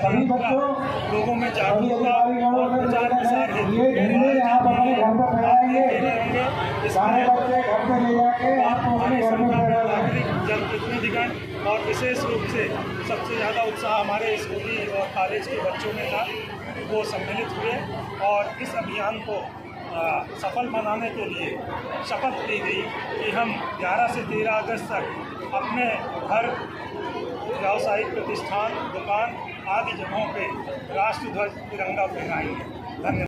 सभी बच्चों लोगों में जागरूकता और प्रचार प्रसार ये झंडे आप अपने घर पर फहराएंगे, सारे बच्चे घर पे ले जाके आप अपने घर में फहराएंगे। जनप्रतिनिधिगण और विशेष रूप से सबसे ज़्यादा उत्साह हमारे स्कूली और कॉलेज के बच्चों में था, वो सम्मिलित हुए और इस अभियान को सफल बनाने के लिए शपथ ली गई कि हम 11 से 13 अगस्त तक अपने हर व्यावसायिक प्रतिष्ठान, दुकान आदि जगहों पे राष्ट्रध्वज तिरंगा फहराएंगे। धन्यवाद।